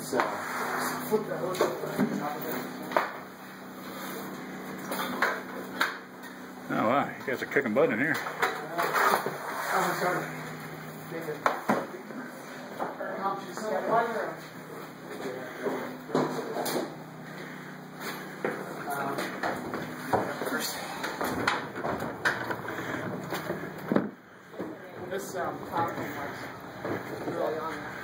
So flip that hose over on top of it. Oh wow, you guys are kicking butt in here. This power thing works really on there.